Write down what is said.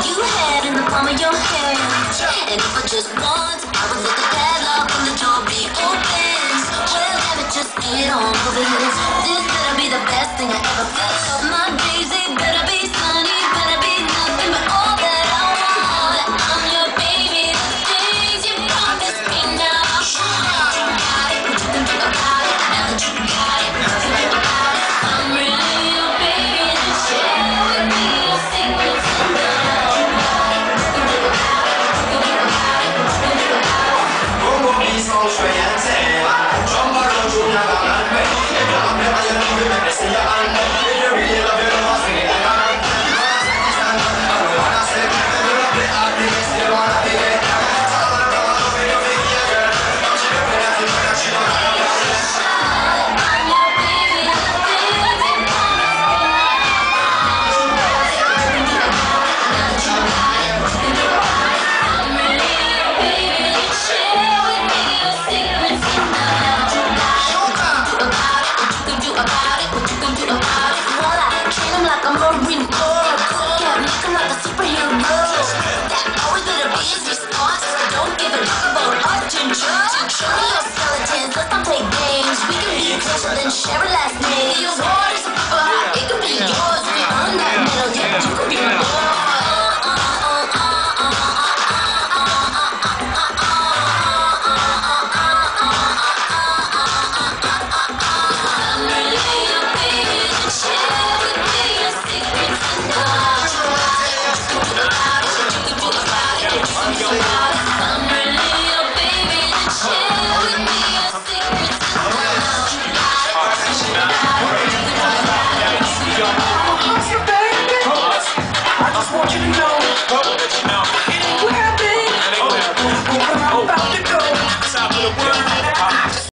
you had in the palm of your hand. And if I just once, I would look at that lock when the door be open. Well, damn it, just get on over here. This better be the best thing I ever felt. My daisy better be sunny, better be nothing but all that I want. I'm your baby, the things you promised me now. Now that you got it, what you can do about it? Now that you got it, what you can do about it? I'm really your baby, then share with me your secrets and love. Show me your skeletons, let's not play games. We can be closer than share a last name.